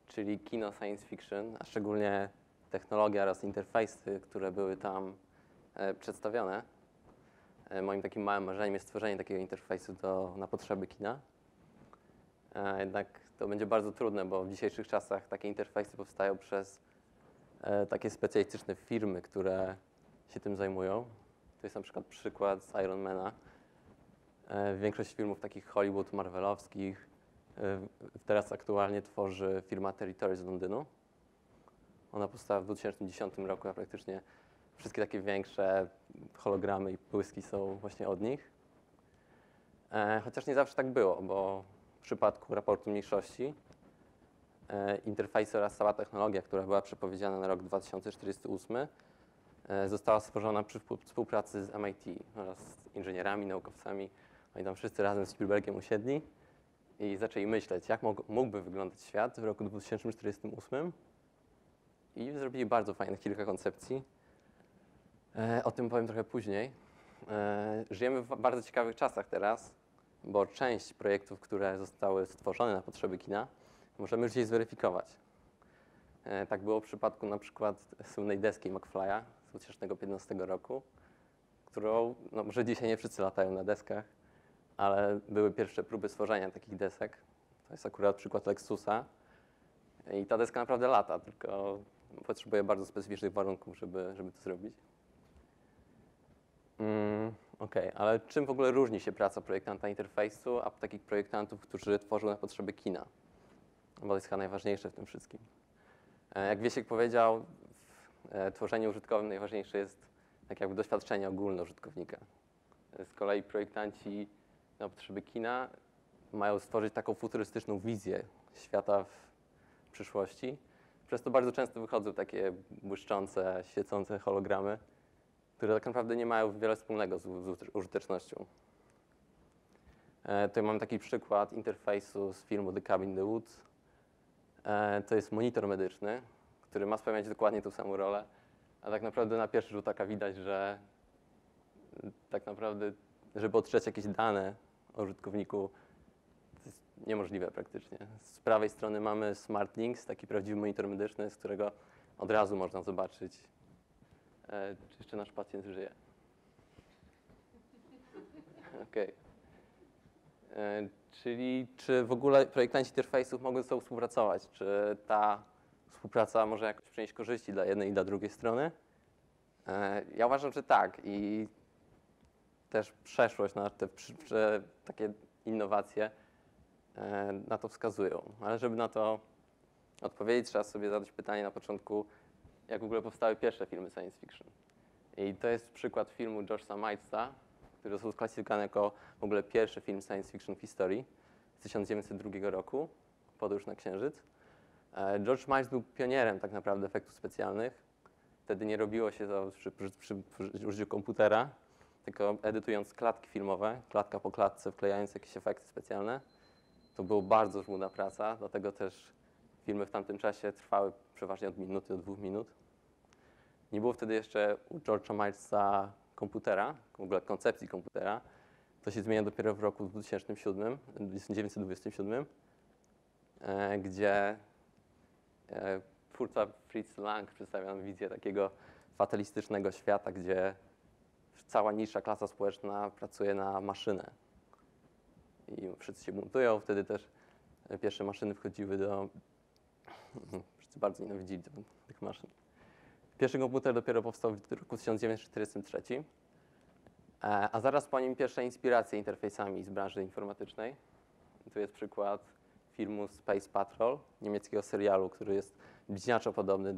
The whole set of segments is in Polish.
czyli kino science fiction, a szczególnie technologia oraz interfejsy, które były tam przedstawione. Moim takim małym marzeniem jest stworzenie takiego interfejsu na potrzeby kina. Jednak to będzie bardzo trudne, bo w dzisiejszych czasach takie interfejsy powstają przez takie specjalistyczne firmy, które się tym zajmują. To jest na przykład z Ironmana. Większość filmów takich Hollywood, marvelowskich teraz aktualnie tworzy firma Territory z Londynu. Ona powstała w 2010 roku, a praktycznie wszystkie takie większe hologramy i błyski są właśnie od nich. Chociaż nie zawsze tak było, bo w przypadku raportu mniejszości interfejsy oraz cała technologia, która była przepowiedziana na rok 2048, została stworzona przy współpracy z MIT oraz z inżynierami, naukowcami. Oni tam wszyscy razem z Spielbergiem usiedli i zaczęli myśleć, jak mógłby wyglądać świat w roku 2048. I zrobili bardzo fajnych kilka koncepcji. O tym powiem trochę później. Żyjemy w bardzo ciekawych czasach teraz, bo część projektów, które zostały stworzone na potrzeby kina, możemy już dzisiaj zweryfikować. Tak było w przypadku na przykład słynnej deski McFly'a z 2015 roku, którą, no może dzisiaj nie wszyscy latają na deskach, ale były pierwsze próby stworzenia takich desek. To jest akurat przykład Lexusa. I ta deska naprawdę lata, tylko potrzebuje bardzo specyficznych warunków, żeby to zrobić. Okej, ale czym w ogóle różni się praca projektanta interfejsu, a takich projektantów, którzy tworzą na potrzeby kina? Bo to jest chyba najważniejsze w tym wszystkim. Jak Wiesiek powiedział, w tworzeniu użytkowym najważniejsze jest tak jakby doświadczenie ogólne użytkownika. Z kolei projektanci na potrzeby kina mają stworzyć taką futurystyczną wizję świata w przyszłości. Przez to bardzo często wychodzą takie błyszczące, świecące hologramy, które tak naprawdę nie mają wiele wspólnego z użytecznością. Tutaj mam taki przykład interfejsu z filmu The Cabin in the Woods. To jest monitor medyczny, który ma spełniać dokładnie tą samą rolę, a tak naprawdę na pierwszy rzut oka widać, że tak naprawdę, żeby odczytać jakieś dane o użytkowniku, to jest niemożliwe praktycznie. Z prawej strony mamy Smart Links, taki prawdziwy monitor medyczny, z którego od razu można zobaczyć, czy jeszcze nasz pacjent żyje. Okay. Czyli czy w ogóle projektanci interfejsów mogą ze sobą współpracować? Czy ta współpraca może jakoś przynieść korzyści dla jednej i dla drugiej strony? Ja uważam, że tak. I też przeszłość na te takie innowacje na to wskazują. Ale żeby na to odpowiedzieć, trzeba sobie zadać pytanie na początku, jak w ogóle powstały pierwsze filmy science fiction. I to jest przykład filmu George'a Milesa, który został sklasyfikowany jako w ogóle pierwszy film science fiction w historii z 1902 roku, Podróż na Księżyc. George Miles był pionierem tak naprawdę efektów specjalnych. Wtedy nie robiło się to przy użyciu komputera, tylko edytując klatki filmowe, klatka po klatce, wklejając jakieś efekty specjalne. To była bardzo żmudna praca, dlatego też filmy w tamtym czasie trwały przeważnie od minuty do 2 minut. Nie było wtedy jeszcze u George'a Milesa komputera, w ogóle koncepcji komputera. To się zmienia dopiero w roku 1927, gdzie twórca Fritz Lang przedstawia nam wizję takiego fatalistycznego świata, gdzie cała niższa klasa społeczna pracuje na maszynę. I wszyscy się buntują, wtedy też pierwsze maszyny wchodziły do... Wszyscy bardzo nienawidzili tych maszyn. Pierwszy komputer dopiero powstał w roku 1943, a zaraz po nim pierwsze inspiracje interfejsami z branży informatycznej. Tu jest przykład filmu Space Patrol, niemieckiego serialu, który jest bliźniaczo podobny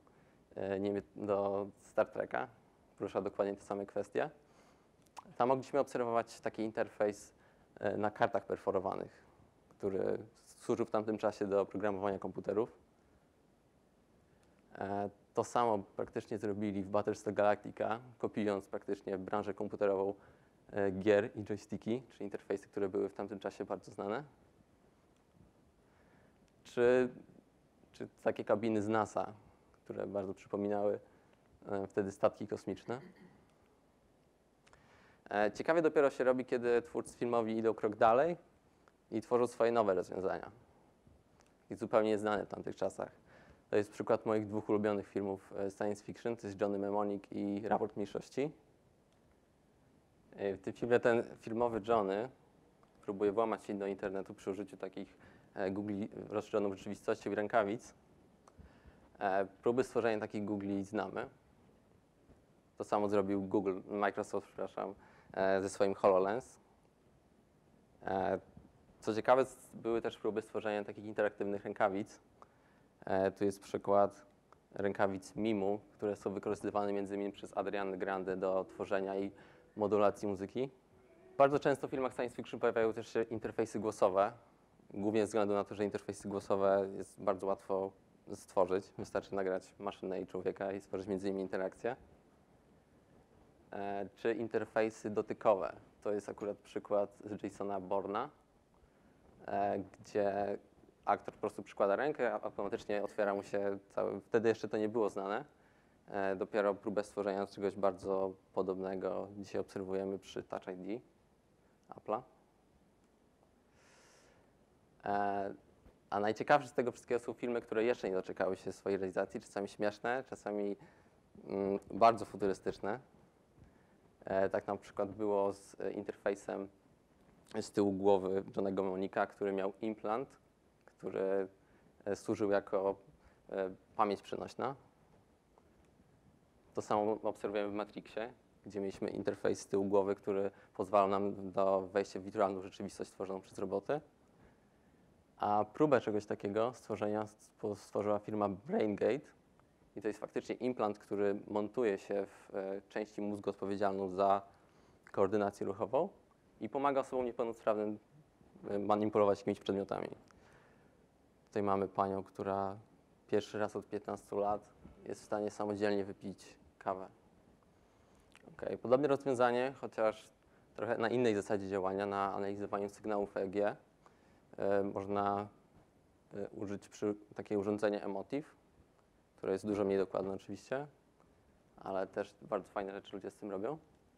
do Star Treka. Porusza dokładnie te same kwestie. Tam mogliśmy obserwować taki interfejs na kartach perforowanych, który służył w tamtym czasie do programowania komputerów. To samo praktycznie zrobili w Battlestar Galactica, kopiując praktycznie branżę komputerową gier i joysticki, czyli interfejsy, które były w tamtym czasie bardzo znane. Czy takie kabiny z NASA, które bardzo przypominały wtedy statki kosmiczne. Ciekawie dopiero się robi, kiedy twórcy filmowi idą krok dalej i tworzą swoje nowe rozwiązania. taki zupełnie nieznany w tamtych czasach. To jest przykład moich dwóch ulubionych filmów science fiction, to jest Johnny Mnemonic i Raport Mniejszości. W tym filmie ten filmowy Johnny próbuje włamać się do internetu przy użyciu takich googli rozszerzoną rzeczywistością i rękawic. Próby stworzenia takich googli znamy. To samo zrobił Microsoft, przepraszam, ze swoim HoloLens. Co ciekawe, były też próby stworzenia takich interaktywnych rękawic. Tu jest przykład rękawic Mimu, które są wykorzystywane m.in. przez Adrianę Grande do tworzenia i modulacji muzyki. Bardzo często w filmach science fiction pojawiają też się interfejsy głosowe, głównie ze względu na to, że interfejsy głosowe jest bardzo łatwo stworzyć. Wystarczy nagrać maszynę i człowieka i stworzyć między nimi interakcję. Czy interfejsy dotykowe. To jest akurat przykład z Jasona Bourne'a, gdzie aktor po prostu przykłada rękę, a automatycznie otwiera mu się cały... Wtedy jeszcze to nie było znane. Dopiero próbę stworzenia czegoś bardzo podobnego dzisiaj obserwujemy przy Touch ID Apple'a. A najciekawsze z tego wszystkiego są filmy, które jeszcze nie doczekały się swojej realizacji, czasami śmieszne, czasami bardzo futurystyczne. Tak na przykład było z interfejsem z tyłu głowy Johnnego Mnemonica, który miał implant, który służył jako pamięć przenośna. To samo obserwujemy w Matrixie, gdzie mieliśmy interfejs z tyłu głowy, który pozwalał nam do wejścia w wirtualną rzeczywistość stworzoną przez roboty. A próbę czegoś takiego stworzyła firma BrainGate. I to jest faktycznie implant, który montuje się w części mózgu odpowiedzialną za koordynację ruchową i pomaga osobom niepełnosprawnym manipulować jakimiś przedmiotami. Tutaj mamy panią, która pierwszy raz od 15 lat jest w stanie samodzielnie wypić kawę. Okay. Podobne rozwiązanie, chociaż trochę na innej zasadzie działania, na analizowaniu sygnałów EEG. Można użyć takie urządzenie Emotiv, które jest dużo mniej dokładne oczywiście, ale też bardzo fajne rzeczy ludzie z tym robią.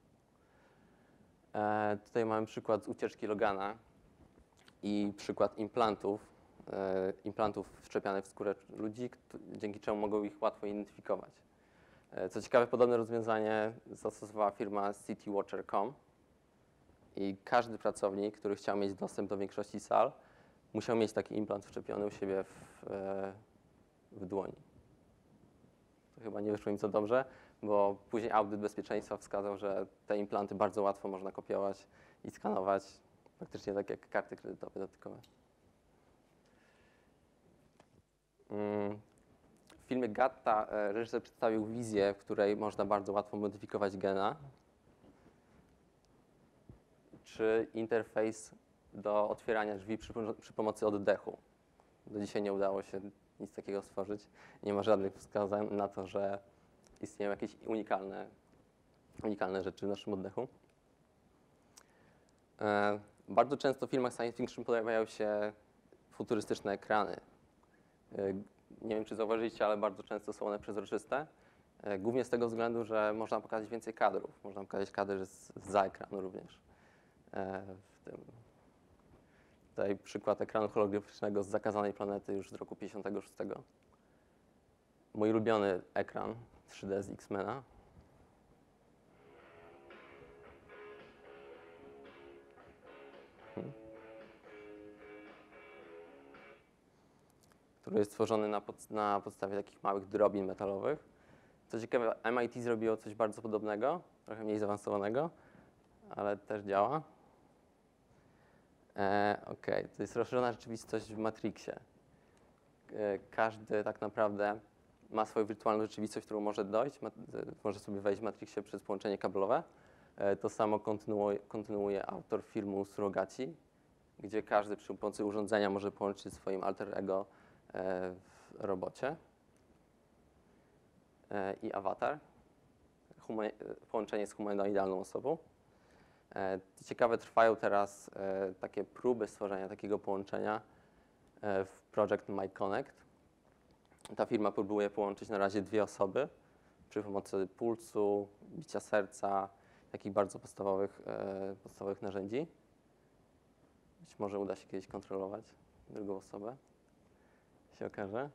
Tutaj mamy przykład z ucieczki Logana i przykład implantów wszczepianych w skórę ludzi, dzięki czemu mogą ich łatwo identyfikować. Co ciekawe, podobne rozwiązanie zastosowała firma CityWatcher.com i każdy pracownik, który chciał mieć dostęp do większości sal, musiał mieć taki implant wszczepiony u siebie w dłoni. To chyba nie wyszło im za dobrze, bo później audyt bezpieczeństwa wskazał, że te implanty bardzo łatwo można kopiować i skanować, praktycznie tak jak karty kredytowe dotykowe. W filmie Gatta reżyser przedstawił wizję, w której można bardzo łatwo modyfikować gena, czy interfejs do otwierania drzwi przy pomocy oddechu. Do dzisiaj nie udało się nic takiego stworzyć. Nie ma żadnych wskazań na to, że istnieją jakieś unikalne rzeczy w naszym oddechu. Bardzo często w filmach science fiction pojawiają się futurystyczne ekrany. Nie wiem, czy zauważyliście, ale bardzo często są one przezroczyste. Głównie z tego względu, że można pokazać więcej kadrów. Można pokazać kadry zza ekranu również. Tutaj przykład ekranu holograficznego z Zakazanej Planety już z roku 1956. Mój ulubiony ekran 3D z X-Mena. Który jest stworzony na podstawie takich małych drobin metalowych. Co ciekawe, MIT zrobiło coś bardzo podobnego, trochę mniej zaawansowanego, ale też działa. OK, to jest rozszerzona rzeczywistość w Matrixie. Każdy tak naprawdę ma swoją wirtualną rzeczywistość, którą może dojść, może sobie wejść w Matrixie przez połączenie kablowe. To samo kontynuuje autor filmu Surrogaci, gdzie każdy przy pomocy urządzenia może połączyć swoim alter ego w robocie. I Avatar, połączenie z humanoidalną osobą. Ciekawe, trwają teraz takie próby stworzenia takiego połączenia w Project MyConnect. Ta firma próbuje połączyć na razie dwie osoby przy pomocy pulsu, bicia serca, takich bardzo podstawowych narzędzi. Być może uda się kiedyś kontrolować drugą osobę. się okaże.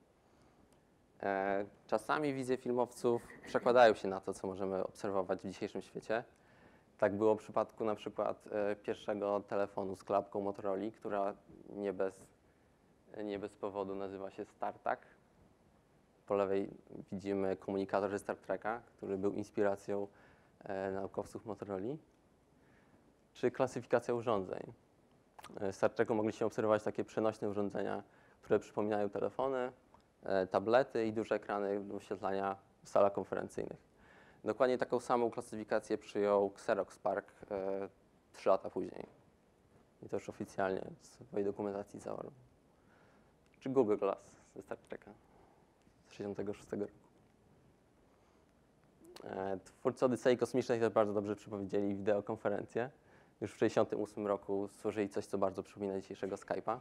Czasami wizje filmowców przekładają się na to, co możemy obserwować w dzisiejszym świecie. Tak było w przypadku na przykład pierwszego telefonu z klapką Motorola, która nie bez powodu nazywa się StarTAC. Po lewej widzimy komunikator ze Star Treka, który był inspiracją naukowców Motorola. Czy klasyfikacja urządzeń. W Star Treku mogliśmy obserwować takie przenośne urządzenia, które przypominają telefony, tablety i duże ekrany do wyświetlania w salach konferencyjnych. Dokładnie taką samą klasyfikację przyjął Xerox PARC 3 lata później. I to już oficjalnie w swojej dokumentacji zawarł. Czy Google Glass ze Star Treka z 1966 roku. Twórcy Odysei Kosmicznej też bardzo dobrze przepowiedzieli wideokonferencję. Już w 1968 roku stworzyli coś, co bardzo przypomina dzisiejszego Skype'a.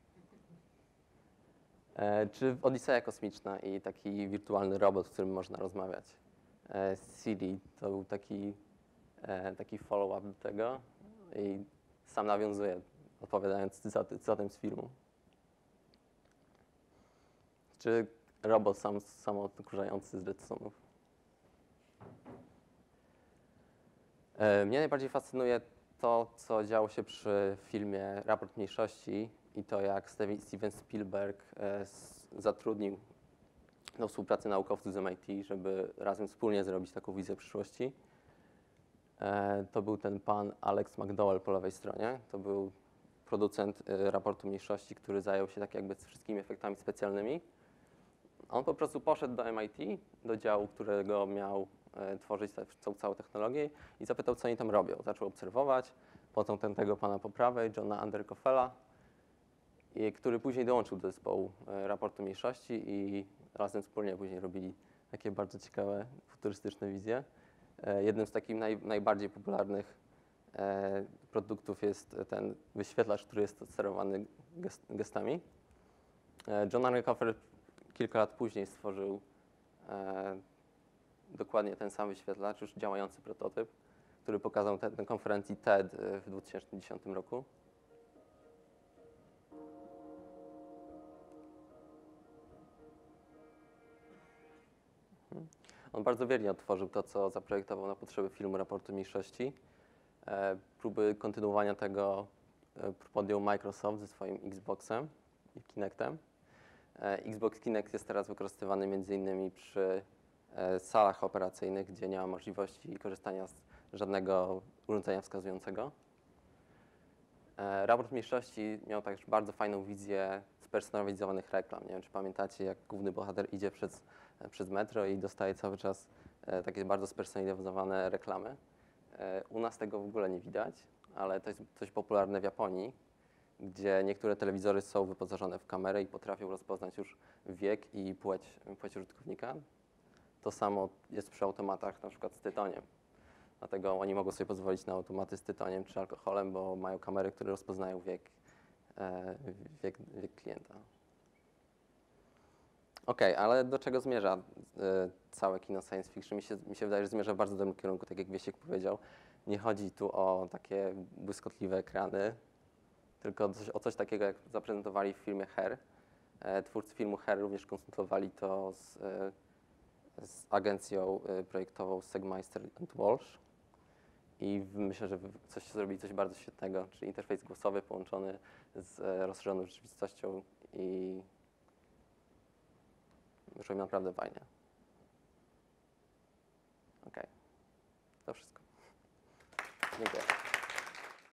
Czy Odyseja Kosmiczna i taki wirtualny robot, z którym można rozmawiać. Siri to był taki follow-up do tego i sam nawiązuje, odpowiadając cytatem z filmu. Czy robot samoodkurzający z Jetsonów. Mnie najbardziej fascynuje to, co działo się przy filmie Raport Mniejszości i to, jak Steven Spielberg zatrudnił do współpracy naukowców z MIT, żeby razem wspólnie zrobić taką wizję przyszłości. To był ten pan Alex McDowell po lewej stronie. To był producent Raportu Mniejszości, który zajął się tak jakby wszystkimi efektami specjalnymi. On po prostu poszedł do MIT, do działu, którego miał tworzyć tą całą technologię i zapytał, co oni tam robią. Zaczął obserwować, potem tego pana po prawej, Johna Underkoffela, który później dołączył do zespołu Raportu Mniejszości i razem wspólnie później robili takie bardzo ciekawe, futurystyczne wizje. Jednym z takich najbardziej popularnych produktów jest ten wyświetlacz, który jest sterowany gestami. John Underkoffel kilka lat później stworzył dokładnie ten sam wyświetlacz, już działający prototyp, który pokazał na konferencji TED w 2010 roku. On bardzo wiernie odtworzył to, co zaprojektował na potrzeby filmu Raportu Mniejszości. Próby kontynuowania tego podjął Microsoft ze swoim Xboxem i Kinectem. Xbox Kinect jest teraz wykorzystywany m.in. przy salach operacyjnych, gdzie nie ma możliwości korzystania z żadnego urządzenia wskazującego. Raport Mniejszości miał także bardzo fajną wizję spersonalizowanych reklam. Nie wiem, czy pamiętacie, jak główny bohater idzie przez metro i dostaje cały czas takie bardzo spersonalizowane reklamy. U nas tego w ogóle nie widać, ale to jest dość popularne w Japonii, gdzie niektóre telewizory są wyposażone w kamerę i potrafią rozpoznać już wiek i płeć użytkownika. To samo jest przy automatach na przykład z tytoniem. Dlatego oni mogą sobie pozwolić na automaty z tytoniem czy alkoholem, bo mają kamery, które rozpoznają wiek klienta. Okej, ale do czego zmierza całe kino science fiction? Mi się wydaje, że zmierza w bardzo dobrym kierunku, tak jak Wiesiek powiedział. Nie chodzi tu o takie błyskotliwe ekrany, tylko o coś takiego, jak zaprezentowali w filmie Her. Twórcy filmu Her również konsultowali to z agencją projektową Segmeister & Walsh i myślę, że zrobili coś bardzo świetnego, czyli interfejs głosowy połączony z rozszerzoną rzeczywistością i wyszło mi naprawdę fajnie. Okej, to wszystko. Dziękuję.